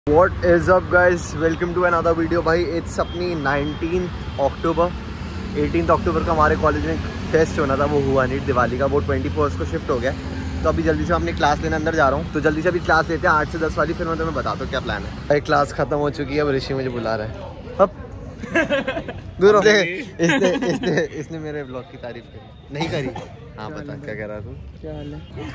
What is up guys, welcome to another video। भाई it's अपनी 19 अक्टूबर 18 अक्टूबर का हमारे कॉलेज में फेस्ट होना था, वो हुआ नहीं दिवाली का। वो 24 को शिफ्ट हो गया, तो अभी जल्दी से अपनी क्लास लेने अंदर जा रहा हूँ। तो जल्दी से अभी क्लास लेते हैं 8 से 10 वाली, फिर मैं तुम्हें बताता हूँ क्या प्लान है। भाई क्लास खत्म हो चुकी है, अब ऋषि मुझे बुला रहा है। अब दूर हो इसने मेरे ब्लॉग की तारीफ करी नहीं करी। हाँ बता क्या कह रहा तू? क्या हाल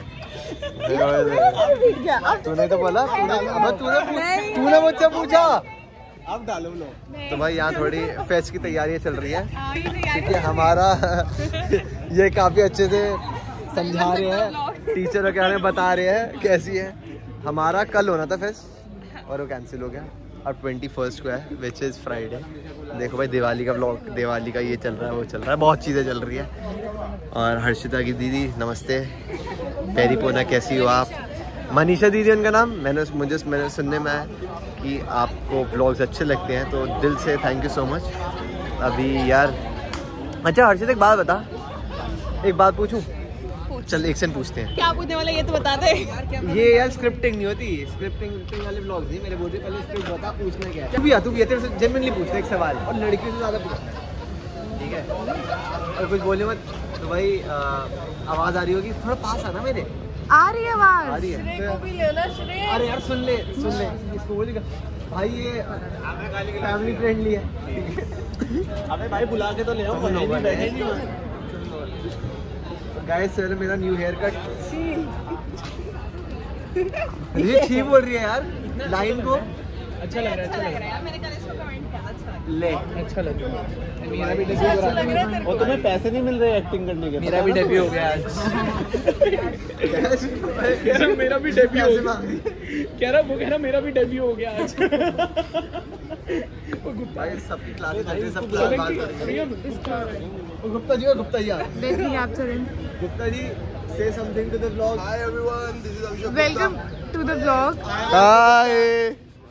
है? तूने तो बोला, तूने मुझसे पूछा। अब डालो लो। तो भाई यहाँ थोड़ी फेस्ट की तैयारियाँ चल रही है, क्योंकि हमारा ये काफ़ी अच्छे से समझा रहे हैं, टीचर क्या हमें बता रहे हैं कैसी है। हमारा कल होना था फेस्ट और वो कैंसिल हो गया, अब 21 को है, विच इज़ फ्राइडे। देखो भाई दिवाली का ब्लॉग, दिवाली का ये चल रहा है, वो चल रहा है, बहुत चीज़ें चल रही है। और हर्षिता की दीदी नमस्ते, पेरी पोना कैसी हो आप? मनीषा दीदी उनका नाम। मैंने सुनने में आया कि आपको ब्लॉग्स अच्छे लगते हैं, तो दिल से थैंक यू सो मच। अभी यार अच्छा हर्षिता एक बात बता, एक बात पूछूं? चल एक से पूछते हैं। क्या पूछने वाला ये तो बता दे। ये यार स्क्रिप्टिंग नहीं होती, स्क्रिप्टिंग वाले ब्लॉग्स नहीं मेरे बोलते। पहले स्क्रिप्ट बता, पूछना क्या है। तू भी तेरे से जेन्युइनली पूछना एक सवाल, और लड़कियों से ज़्यादा पूछना, ठीक है? और कुछ बोले मत। तो भाई आवाज़ आ रही होगी, थोड़ा पास आना मेरे। आ रही है आवाज़, आ रही है। श्रेय को भी ले लो श्रेय। अरे यार सुन ले इसको बोलेगा भाई, ये फैमिली फ्रेंडली है। अबे भाई बुला के तो ले आओ, गाइस सर मेरा न्यू हेयर कट। ये ठीक बोल रही है यार, लाइन को अच्छा लग रहा है यार। मैंने कल इसको कमेंट किया, अच्छा ले, अच्छा लग रहा है। मेरा भी डेब्यू हो रहा है, और तुम्हें पैसे नहीं मिल रहे एक्टिंग करने के। मेरा भी डेब्यू हो गया आज। मेरा भी डेब्यू हो गया, कह रहा वो, कह रहा मेरा भी डेब्यू हो गया आज। भाई सबकी क्लास में सब बात कर रही है। गुप्ता जी देखिए आप चलें। Gupta ji say something to the vlog. Hi everyone, this is Abhishek. Welcome to the vlog. Hi.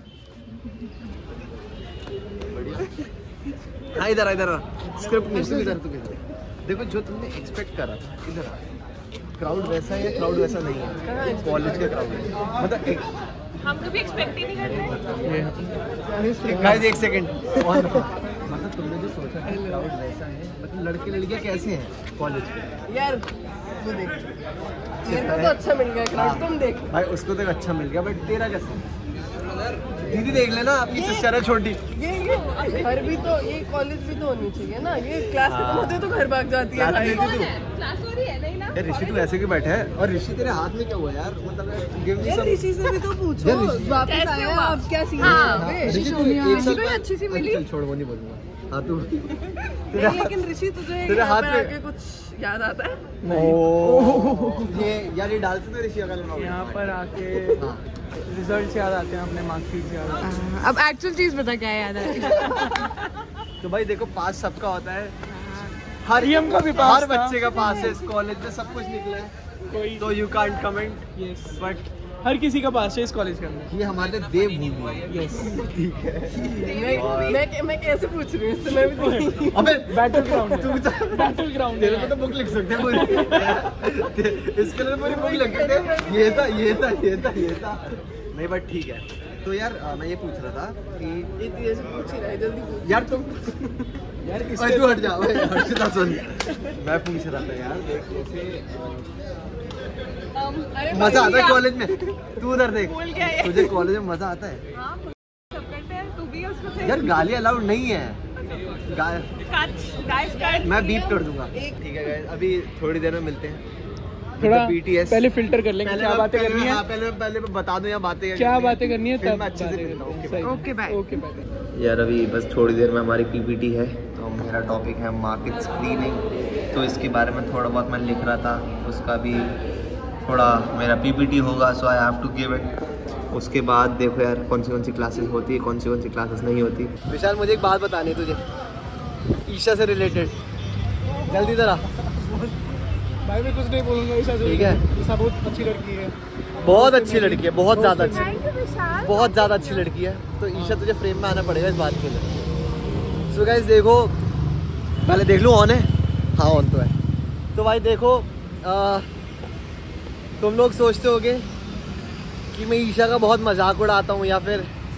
हाँ इधर स्क्रिप्ट नहीं, इधर तू देखो जो तुमने एक्सपेक्ट करा था, इधर क्राउड वैसा है, क्राउड वैसा नहीं है। कॉलेज का क्राउड है, मतलब हम कभी एक्सपेक्ट ही नहीं करते। गाइस एक सेकंड, मतलब तुमने जो सोचा था क्राउड वैसा है, मतलब लड़के लड़कियां कैसे हैं कॉलेज के यार, वो देख मेरे को तो अच्छा मिल गया क्राउड, तुम देख भाई उसको तो अच्छा मिल गया, बट तेरा कैसा? दीदी देख लेना, आपकी सिस्टर है छोटी। ये घर भी तो, ये कॉलेज भी तो होनी चाहिए ना, ये क्लास खत्म होते तो घर भाग जाती है भाई। क्लास हो रही है नहीं ना? ऋषि तू ऐसे क्यों बैठा है? और ऋषि तेरे हाथ में क्या हुआ यार? मतलब ऋषि से भी तो पूछो वापस आया आप क्या सीन है? ऋषि तू एक साल अच्छी सी मिली। छोड़, वो नहीं बोलूंगा। हाँ तू लेकिन ऋषि तुझे तेरे हाथ में आके कुछ याद आता है? ये यार ये डालते थे ऋषि अगर यहाँ पर आके रिजल्ट याद आते हैं, अपने मार्कशीट याद आते हैं। अब एक्चुअल चीज बता क्या याद है? तो भाई देखो पास सबका होता है, हर का भी पास, हर बच्चे का पास है। इस कॉलेज में सब कुछ निकला है, कोई तो you can't comment. Yes, but हर किसी का पास है इस कॉलेज के अंदर। ये हमारे देवभूमि है। यस ठीक है। मैं कैसे पूछ रही हूँ इससे? मैं भी अबे बैटल ग्राउंड है, बैटल ग्राउंड तेरे को तो बुक लिख सकते हैं पूरी। इसके लिए पूरी बुक लिख सकते हैं, ये था। नहीं बट ठीक है। तो यार मैं ये पूछ रहा था कि ऐसे पूछ ही रहा है, जल्दी पूछ यार तुम यार तू हट जा, हर्षिता सुन। मैं पूछ रहा था यार, देख जैसे मजा आता है कॉलेज में, तू उधर देख, तुझे कॉलेज में मजा आता है? यार गाली अलाउड नहीं है, मैं बीप कर दूंगा। ठीक है गाइस, अभी थोड़ी देर में मिलते हैं। थोड़ा BTS पहले फिल्टर कर लेंगे, क्या बातें करनी है। पहले बता दूं या बातें क्या बातें करनी है, तब अच्छे से। Okay bye. यार अभी बस थोड़ी देर में हमारी PPT है, तो मेरा टॉपिक है मार्केट स्क्रीनिंग। तो इसके बारे में थोड़ा बहुत मैं लिख रहा था, उसका भी थोड़ा मेरा PPT होगा, so I have to give it. उसके बाद देखो यार कौन सी क्लासेस होती है, कौन सी क्लासेस नहीं होती। विशाल मुझे एक बात बतानी है तुझे, ईशा से रिलेटेड, जल्दी जरा। भाई मैं कुछ नहीं बोलूँगा ईशा से, ठीक है? ईशा बहुत अच्छी लड़की है, बहुत अच्छी लड़की है, बहुत ज़्यादा अच्छी लड़की है। तो ईशा तुझे फ्रेम में आना पड़ेगा इस बात के लिए। सो गाइस देखो, पहले देख लूँ ऑन है? हाँ ऑन तो है। तो भाई देखो तुम लोग सोचते होगे कि मैं ईशा का बहुत मजाक उड़ाता हूँ या फिर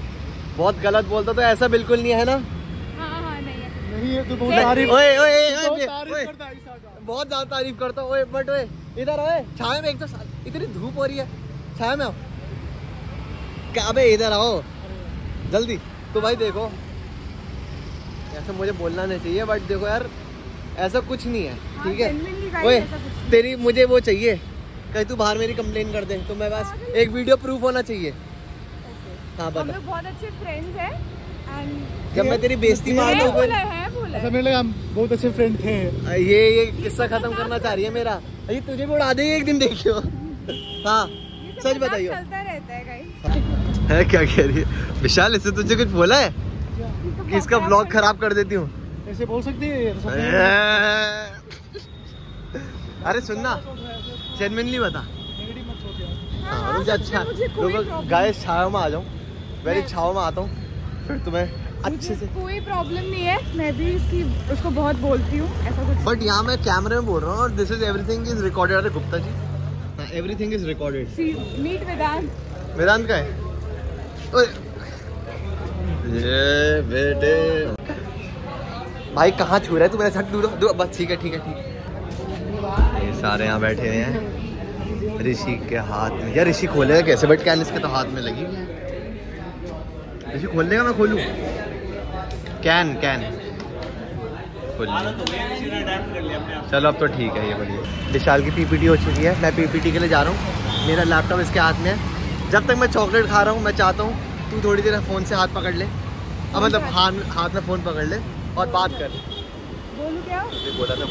बहुत गलत बोलता तो ऐसा बिल्कुल नहीं है ना। हाँ नहीं है तो बहुत तारीफ तारीफ करता है बहुत ज्यादा तारीफ करता हूँ। बट ओए इधर ओए छाया में, एक तो इतनी धूप हो रही है, छाया में आओ। क्या बे इधर आओ जल्दी। तो भाई देखो ऐसा मुझे बोलना नहीं चाहिए बट देखो यार ऐसा कुछ नहीं है, ठीक है। ओए तेरी मुझे वो चाहिए, कहीं तू बाहर मेरी कंप्लेन कर दे तो मैं बस एक वीडियो प्रूफ होना चाहिए। हाँ बता। हम लोग बहुत अच्छे फ्रेंड्स हैं एंड जब मैं तेरी बेइज्जती मार दूं फिर ऐसा मेरे लगा हम बहुत अच्छे फ्रेंड थे। ये किस्सा खत्म करना चाह रही है मेरा। ये तुझे भी उड़ा देगी एक दिन, देखियो। हाँ सच बताइयो। चलता रहता है गाइस। है क्या कह रही है विशाल? इससे तुझे कुछ बोला है कि इसका ब्लॉग खराब कर देती हूँ? ऐसे बोल सकती है? अरे सुनना, जेन्युइनली बता। हाँ मुझे अच्छा गाइस छाव में आ जाऊँ, वेरी छाव में आता हूँ फिर तुम्हें अच्छे से। कोई प्रॉब्लम नहीं है, मैं भी उसको बहुत बोलती हूँ ऐसा कुछ। बट यहाँ मैं कैमरे में बोल रहा हूँ और this is everything is recorded. अरे Gupta ji everything is recorded. Meet Vedant. Vedant का है ये बेटे। भाई कहाँ छू रहा है तू मेरे साथ? दूर बस ठीक है ठीक है ठीक है। ये सारे यहाँ बैठे हुए हैं। ऋषि के हाथ में, यार ऋषि खोलेगा कैसे? बट कैन इसके तो हाथ में लगी। ऋषि खोल देगा, मैं खोलूँ? कैन खोल। चलो अब तो ठीक है, ये बढ़िया। विशाल की पीपीटी हो चुकी है, मैं पीपीटी के लिए जा रहा हूँ। मेरा लैपटॉप इसके हाथ में है। जब तक मैं चॉकलेट खा रहा हूँ मैं चाहता हूँ तू थोड़ी देर फ़ोन से हाथ पकड़ ले, अब मतलब हाथ में फ़ोन पकड़ ले और बात कर। बोलूं क्या? बोला था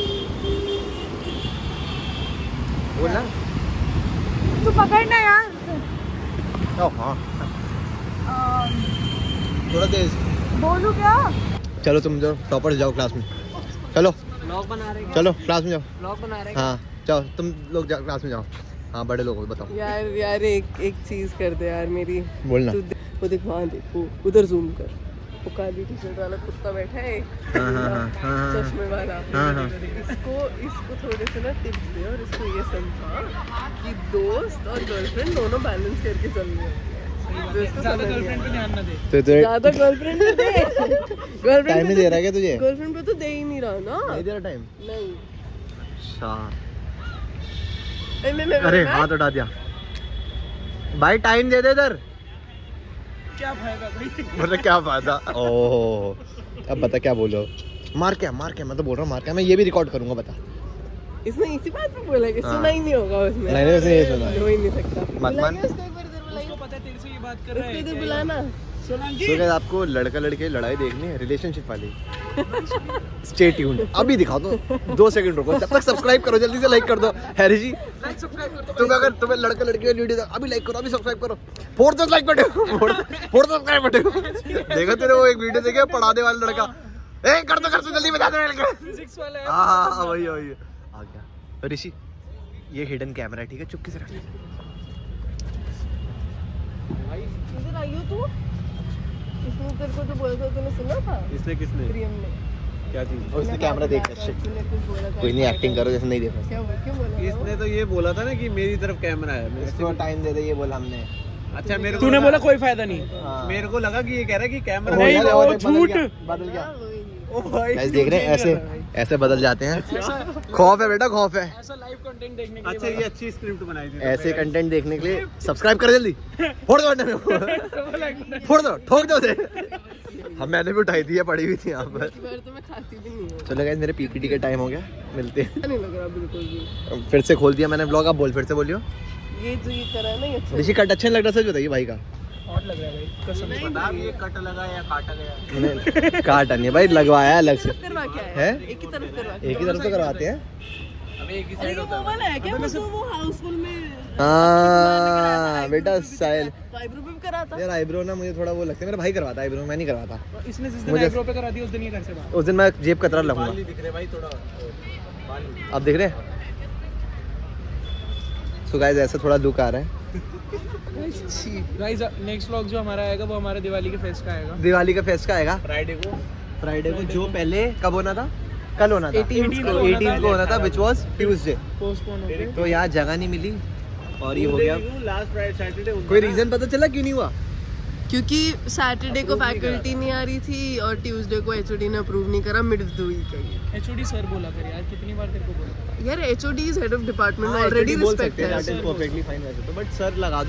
बोलना। तू पकड़ना यार। हाँ थोड़ा तेज बोलूं क्या? चलो तुम जो टॉपर जाओ क्लास में। चलो ब्लॉग बना रहे हैं। चलो क्लास में जाओ। ब्लॉग बना रहे हैं। हाँ जाओ तुम लोग जाओ क्लास में जाओ। हाँ बड़े लोग बताओ। यार एक चीज कर दे यार मेरी। बोलना। वो देख वहाँ देखो, उधर जूम कर। वो काली टी शर्ट वाला कुत्ता बैठा है, चश्मे वाला। इसको थोड़े से ना टिप्स दे और इसको ये समझा कि दोस्त और गर्लफ्रेंड दोनों बैलेंस करके चल रहे हैं। ज्यादा गर्लफ्रेंड पे ध्यान ना दे। ज्यादा गर्लफ्रेंड पे दे। गर्लफ्रेंड टाइम नहीं दे रहा क्या तुझे? गर्लफ्रेंड पे तो दे ही नहीं रहा ना। नहीं दे रहा टाइम? नहीं। अच्छा अरे हाथ उठा दिया भाई। टाइम दे दे इधर। क्या फायदा भाई? मतलब क्या फायदा? ओह अब बता क्या बोलो। मार क्या मैं तो बोल रहा हूँ मार क्या। मैं ये भी रिकॉर्ड करूंगा, बता। इसने इसी बात पे बोला कि सुना ही नहीं होगा उसने। नहीं उसने ये सुना हो ही नहीं सकता। मत मान। उसको पता है तेरे से ये बात कर रहा है। इसको बुलाना। तो आपको लड़का लड़के लड़ाई देखनी है, रिलेशनशिप वाली, स्टे ट्यून्ड। अभी दिखा दो, 2 सेकंड रुको, जब तक सब्सक्राइब करो, जल्दी से लाइक कर दो। हैरी जी तुम अगर तुम्हें लड़का लड़के की वीडियो अभी लाइक करो, अभी सब्सक्राइब करो। फोड़ दो लाइक बटन, फोड़ दो सब्सक्राइब बटन। देखो तेरे वो एक वीडियो देखे पढ़ाने वाला लड़का, ए कर दो जल्दी बता दो। फिजिक्स वाला है। हां वही आ गया। ऋषि ये हिडन कैमरा है, ठीक है, चुपके से रख। इधर आइयो तू। इसने तेरे को जो बोला था तूने सुना था? इसने किसने? प्रियम ने। क्या चीज? उसने कैमरा देखा। कोई नहीं, एक्टिंग करो जैसे नहीं देखा। क्यों बोला? इसने तो ये बोला था ना कि मेरी तरफ कैमरा है, इसको टाइम दे दे, ये बोला हमने। अच्छा मेरे तूने बोला कोई फायदा नहीं। मेरे को लगा कि ये कह रहा है कि कैमरा नहीं, वो झूठ। बदल गया। ओ भाई देख रहे हैं ऐसे बदल जाते हैं। खौफ है बेटा, खौफ है। ऐसा लाइव कंटेंट देखने के लिए। अच्छा ये अच्छी स्क्रिप्ट बनाई थी। ऐसे कंटेंट देखने के लिए सब्सक्राइब कर जल्दी। फोड़ दो बटन, फोड़ दो, ठोक दो उसे। हम मैंने भी उठाई थी, पड़ी हुई थी यहाँ पर। तो मैं खाती भी नहीं हूँ। चलो गाइस मेरे पीपीटी का टाइम हो गया, मिलते हैं। नहीं लग रहा बिल्कुल भी। फिर से खोल दिया मैंने ब्लॉग, आप बोल फिर से बोलियो। ये जो ये करा ना, ये अच्छा ऋषि कट अच्छा नहीं लग रहा, सच बताइए भाई का। हॉट लग रहा है भाई, कसम से। बता ये कट लगा या काटा गया? नहीं काटा नहीं भाई, लगवाया अलग से करवा क्या है। एक ही तरफ करवा। एक ही तरफ तो करवाते हैं। अबे एक ही अरे साइड वो होता है। वाला है क्या? वो हाउसफुल में। हाँ बेटा स्टाइल। आईब्रो पे भी कराता। यार आईब्रो ना मुझे थोड़ा वो लगता है, मेरा भाई करवाता है आईब्रो, मैं नहीं करवाता। इसने जिस दिन आईब्रो पे करा दी उस दिन ये घर से बाहर। उस दिन मैं जेब कतरा बाल लगूंगा। नहीं दिख रहे भाई, थोड़ा बाल। आप देख रहे हैं? सो गाइस ऐसा थोड़ा लुक आ रहा है। गाइस नेक्स्ट व्लॉग जो हमारा आएगा वो हमारे दिवाली के फेस्ट का आएगा। दिवाली का फेस्ट का आएगा फ्राइडे को जो पहले कब होना था? कल होना था, 18 को होना था, विच वाज ट्यूसडे। पोस्टपोन हो गया। तो यहाँ जगह नहीं मिली और ये हो गया। Last Friday Saturday. कोई रीजन पता चला क्यों नहीं हुआ? क्योंकि सैटरडे को फैकल्टी नहीं आ रही थी और ट्यूसडे को एचओडी ने अप्रूव नहीं करा, मिड ऑफ द वीक है ये। एचओडी सर बोला कर यार, कितनी बार तेरे को बोला यार HOD is head of department, already respect है। परफेक्टली फाइन वैसे तो, बट सर लगा